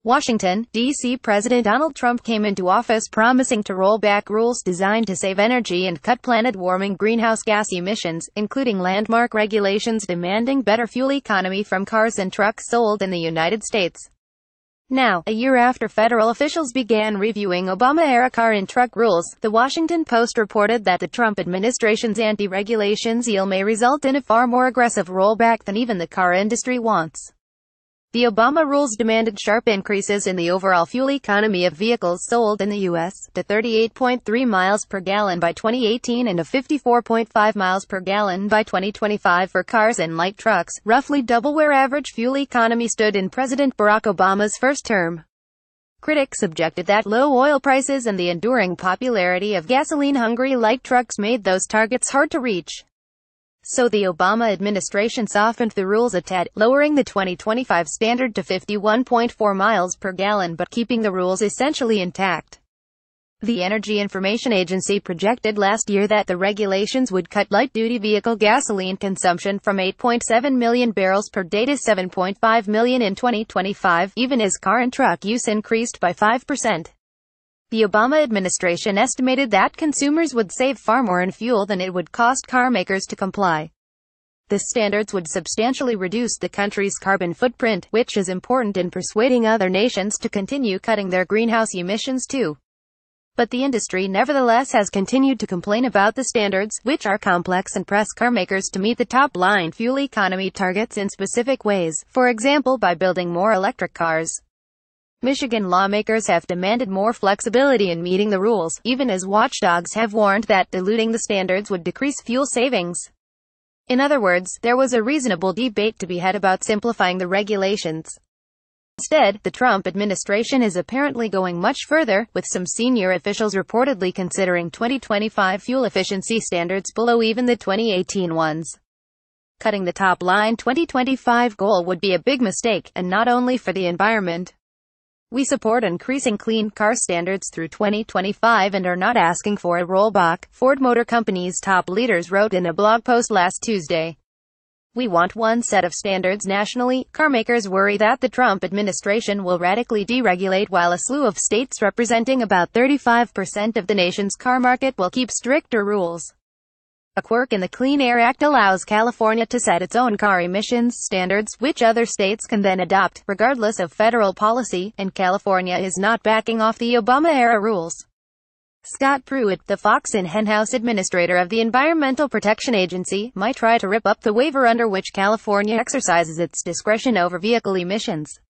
Washington, D.C. President Donald Trump came into office promising to roll back rules designed to save energy and cut planet-warming greenhouse gas emissions, including landmark regulations demanding better fuel economy from cars and trucks sold in the United States. Now, a year after federal officials began reviewing Obama-era car and truck rules, the Washington Post reported that the Trump administration's anti-regulation zeal may result in a far more aggressive rollback than even the car industry wants. The Obama rules demanded sharp increases in the overall fuel economy of vehicles sold in the U.S., to 38.3 miles per gallon by 2018 and to 54.5 miles per gallon by 2025 for cars and light trucks, roughly double where average fuel economy stood in President Barack Obama's first term. Critics objected that low oil prices and the enduring popularity of gasoline-hungry light trucks made those targets hard to reach. So the Obama administration softened the rules a tad, lowering the 2025 standard to 51.4 miles per gallon but keeping the rules essentially intact. The Energy Information Agency projected last year that the regulations would cut light-duty vehicle gasoline consumption from 8.7 million barrels per day to 7.5 million in 2025, even as car and truck use increased by 5%. The Obama administration estimated that consumers would save far more in fuel than it would cost car makers to comply. The standards would substantially reduce the country's carbon footprint, which is important in persuading other nations to continue cutting their greenhouse emissions too. But the industry nevertheless has continued to complain about the standards, which are complex and press car makers to meet the top-line fuel economy targets in specific ways, for example by building more electric cars. Michigan lawmakers have demanded more flexibility in meeting the rules, even as watchdogs have warned that diluting the standards would decrease fuel savings. In other words, there was a reasonable debate to be had about simplifying the regulations. Instead, the Trump administration is apparently going much further, with some senior officials reportedly considering 2025 fuel efficiency standards below even the 2018 ones. Cutting the top-line 2025 goal would be a big mistake, and not only for the environment. We support increasing clean car standards through 2025 and are not asking for a rollback, Ford Motor Company's top leaders wrote in a blog post last Tuesday. We want one set of standards nationally. Carmakers worry that the Trump administration will radically deregulate while a slew of states representing about 35% of the nation's car market will keep stricter rules. A quirk in the Clean Air Act allows California to set its own car emissions standards, which other states can then adopt, regardless of federal policy, and California is not backing off the Obama-era rules. Scott Pruitt, the Fox and Henhouse administrator of the Environmental Protection Agency, might try to rip up the waiver under which California exercises its discretion over vehicle emissions.